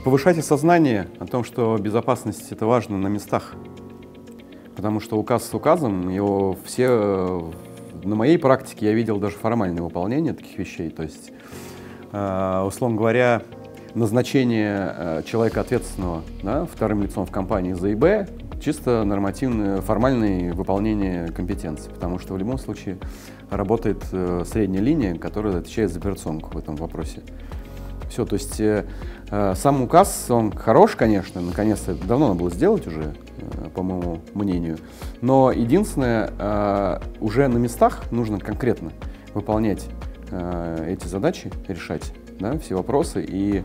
Повышать осознание о том, что безопасность — это важно на местах. Потому что указ с указом, его все... На моей практике я видел даже формальное выполнение таких вещей. То есть, условно говоря, назначение человека ответственного, да, вторым лицом в компании за ИБ чисто нормативное, формальное выполнение компетенций. Потому что в любом случае работает средняя линия, которая отвечает за операционку в этом вопросе. Все, то есть сам указ, он хорош, конечно, наконец-то это давно надо было сделать уже, по моему мнению. Но единственное, уже на местах нужно конкретно выполнять эти задачи, решать, да, все вопросы и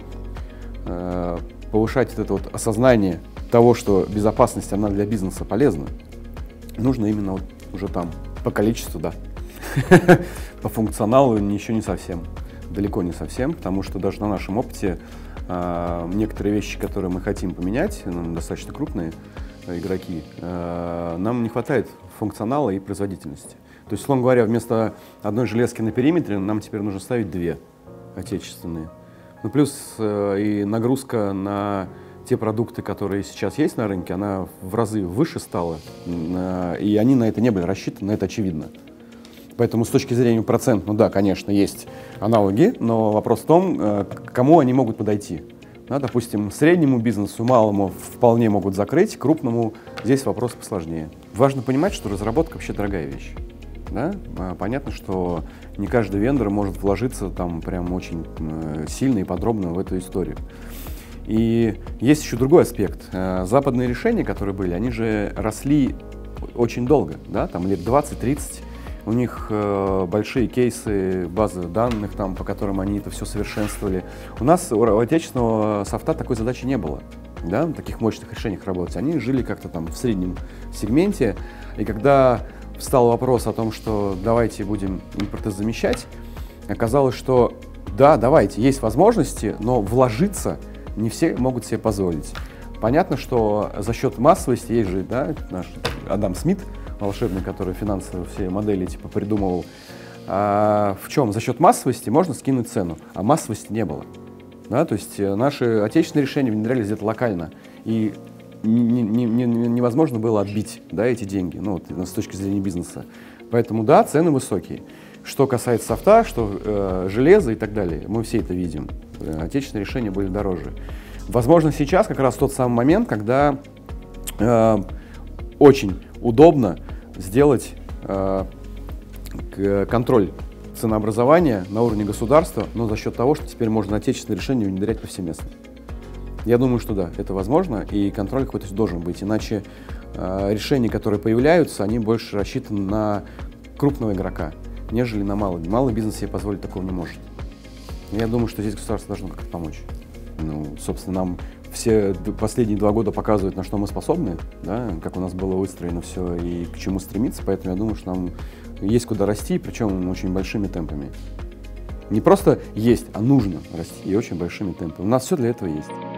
повышать это вот осознание того, что безопасность, она для бизнеса полезна. Нужно именно вот уже там, по количеству, да. По функционалу еще не совсем. Далеко не совсем, потому что даже на нашем опыте некоторые вещи, которые мы хотим поменять, достаточно крупные игроки, нам не хватает функционала и производительности. То есть, условно говоря, вместо одной железки на периметре нам теперь нужно ставить две отечественные. Ну, плюс и нагрузка на те продукты, которые сейчас есть на рынке, она в разы выше стала, и они на это не были рассчитаны, это очевидно. Поэтому с точки зрения процент, ну да, конечно, есть аналоги, но вопрос в том, к кому они могут подойти. Да, допустим, среднему бизнесу, малому вполне могут закрыть, крупному здесь вопрос посложнее. Важно понимать, что разработка вообще дорогая вещь. Да? Понятно, что не каждый вендор может вложиться там прям очень сильно и подробно в эту историю. И есть еще другой аспект. Западные решения, которые были, они же росли очень долго, да? Там лет 20-30. У них большие кейсы, базы данных, там, по которым они это все совершенствовали. У нас, у отечественного софта, такой задачи не было, да, таких мощных решениях работать. Они жили как-то там в среднем сегменте. И когда встал вопрос о том, что давайте будем импортозамещать, оказалось, что да, давайте, есть возможности, но вложиться не все могут себе позволить. Понятно, что за счет массовости, есть же, да, наш Адам Смит, волшебный, который финансовые все модели типа придумывал. В чем? За счет массовости можно скинуть цену, а массовости не было. Да? То есть наши отечественные решения внедрялись где-то локально, и невозможно было отбить, да, эти деньги, ну, вот, с точки зрения бизнеса. Поэтому да, цены высокие. Что касается софта, что железа и так далее, мы все это видим. Отечественные решения были дороже. Возможно, сейчас как раз тот самый момент, когда очень удобно сделать контроль ценообразования на уровне государства, но за счет того, что теперь можно отечественные решения внедрять повсеместно. Я думаю, что да, это возможно, и контроль какой-то должен быть. Иначе решения, которые появляются, они больше рассчитаны на крупного игрока, нежели на малый. Малый бизнес себе позволить такого не может. Я думаю, что здесь государство должно как-то помочь. Ну, собственно, нам все последние 2 года показывают, на что мы способны, да, как у нас было выстроено все и к чему стремиться, поэтому я думаю, что нам есть куда расти, причем очень большими темпами. Не просто есть, а нужно расти и очень большими темпами. У нас все для этого есть.